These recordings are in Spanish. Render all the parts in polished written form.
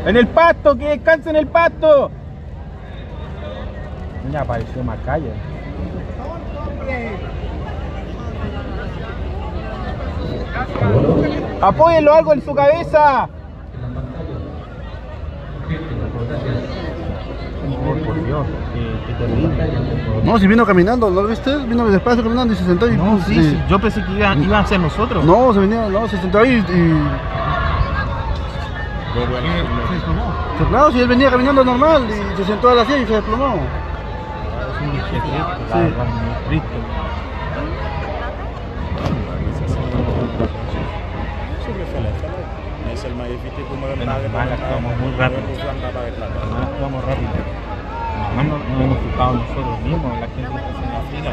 En el pasto, que descanse en el pasto. Mira, apareció Macaya. Apóyenlo algo en su cabeza. Oh, por Dios, qué terrible. No, si vino caminando, ¿no lo viste? Vino despacio caminando y se sentó y... No, sí. Yo pensé que iban a ser nosotros. No, se sentó ahí y... Claro, si él venía caminando normal y se sentó a la silla y se desplomó. Sí. Actuamos muy rápido. Actuamos rápido. No hemos fijado nosotros mismos, la gente está haciendo fila.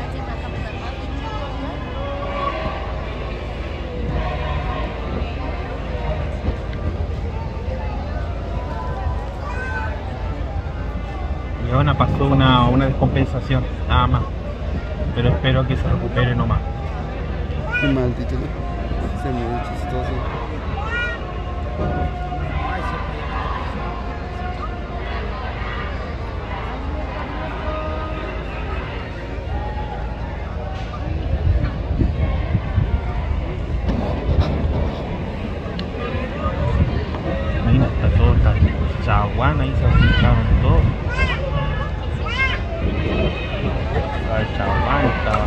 Y ahora pasó una descompensación, nada más. Pero espero que se recupere nomás. Qué maldito, ¿no? Se me ve chistoso. Mira, está todo, está Chaguán, ahí se acercaron todos. Estaba el Chaguán, estaba...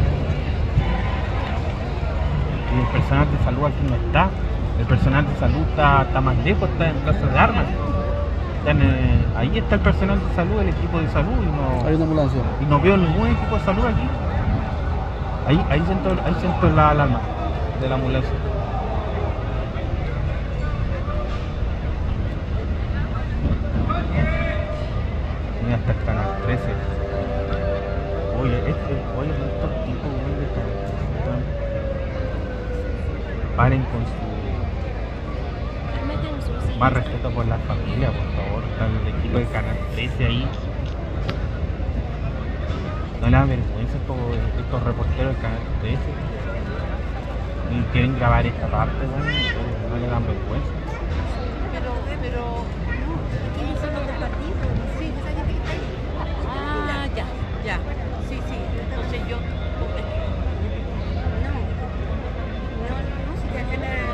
Y el personal de salud aquí no está. El personal de salud está más lejos, está en Plaza de Armas. Ahí está el personal de salud, el equipo de salud. Hay una ambulancia. Y no veo ningún equipo de salud aquí. Ahí siento la alarma de la ambulancia. Mira, hasta el canal 13. Oye, estos tipos paren con su... Más respeto por la familia, por favor. Está el equipo de canal 13 ahí. No le da vergüenza estos reporteros del canal 13. Y quieren grabar esta parte, no le dan vergüenza. Pero ¿quiénes son los del partido? Sí, esa gente que está ahí. Ah, ya. Sí. Entonces yo... No, si te acá la...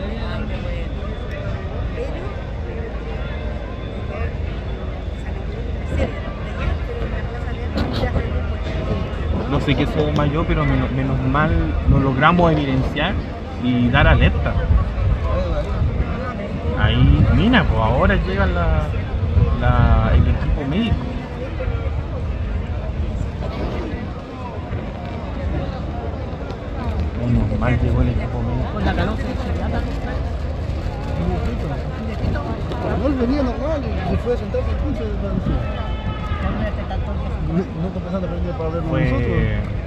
No sé qué soy más yo, pero menos mal lo logramos evidenciar y dar alerta. Ahí, mira, pues ahora llega el equipo médico. Menos mal llegó el equipo médico. No, él venía normal y se fue a sentar en el punto de la... No está pensando en venir para vernos nosotros.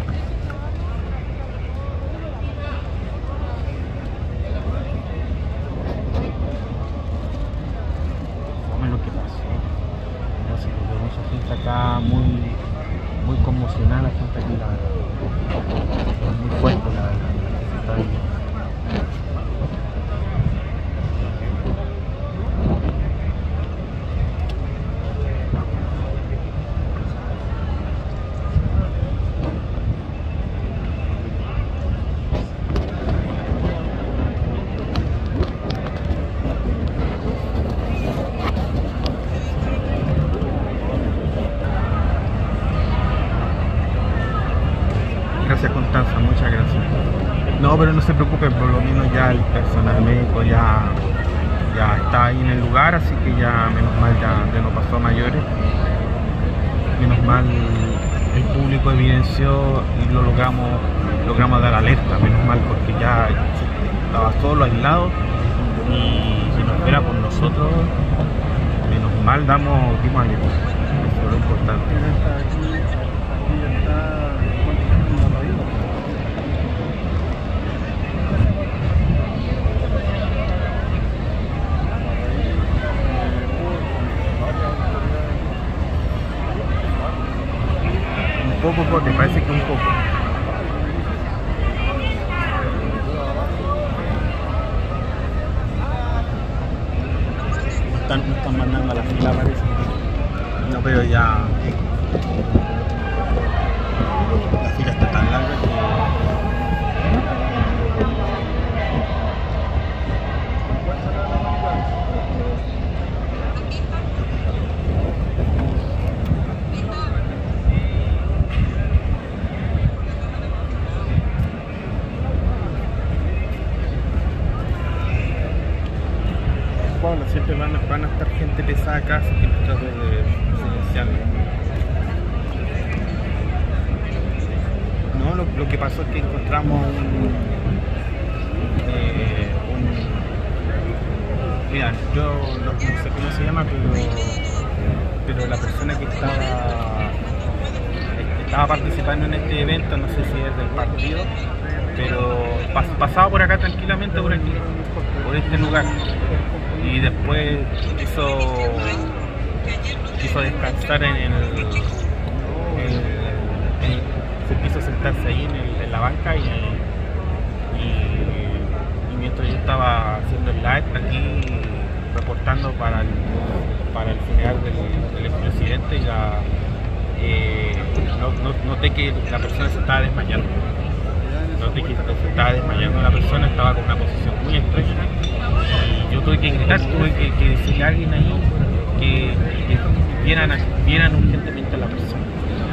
Fue lo que pasó. No sé, porque mucha gente acá muy conmocionada, la gente aquí muy fuerte la está viviendo. Gracias, Constanza, muchas gracias. No, pero no se preocupe, por lo menos ya el personal médico ya está ahí en el lugar, así que ya menos mal ya no pasó a mayores. Menos mal el público evidenció y lo logramos dar alerta, menos mal, porque ya estaba solo, aislado, y si no fuera por nosotros, menos mal dimos alerta. Eso es lo importante. Un poco, ¿te parece que un poco? me están mandando a la fila, parece. No, pero ya la fila está tan larga que... Bueno, siempre van a estar gente pesada acá, así que nos trato de silenciarlo. No, lo que pasó es que encontramos mira, yo no sé cómo se llama, pero la persona que estaba participando en este evento, no sé si es del partido, pero pasaba por acá tranquilamente por este lugar. Y después quiso descansar se quiso sentarse ahí en la banca y mientras yo estaba haciendo el live aquí reportando para el funeral del expresidente, ya noté que la persona se estaba desmayando. Noté que se estaba desmayando la persona, estaba con una posición muy estrecha. Yo tuve que gritar, tuve que decirle a alguien ahí que vieran urgentemente a la persona.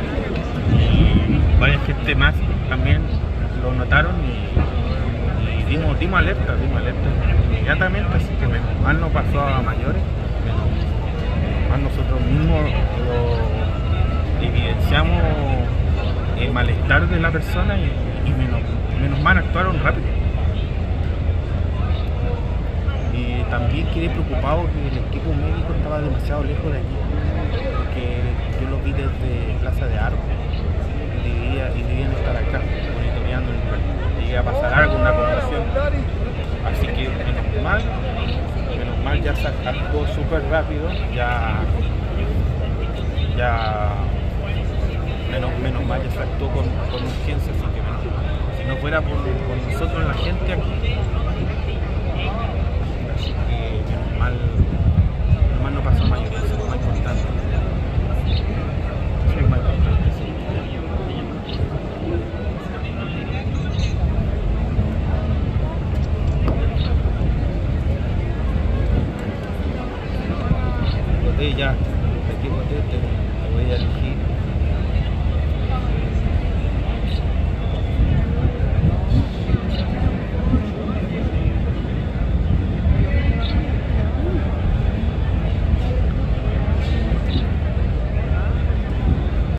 Y varias gente más también lo notaron y dimos alerta inmediatamente, así que menos mal no pasó a mayores, menos mal nosotros mismos evidenciamos el malestar de la persona y menos mal actuaron rápido. También quedé preocupado que el equipo médico estaba demasiado lejos de aquí, porque yo lo vi desde Plaza de Armas y debían estar acá monitoreando el lugar. Llegué a pasar algo, una conmoción, así que menos mal ya se actuó súper rápido, menos mal ya se actuó con urgencia, así que si no fuera por nosotros la gente aquí, normal no pasó a mayoría, eso es lo más importante. Eso es lo más importante, sí. Ya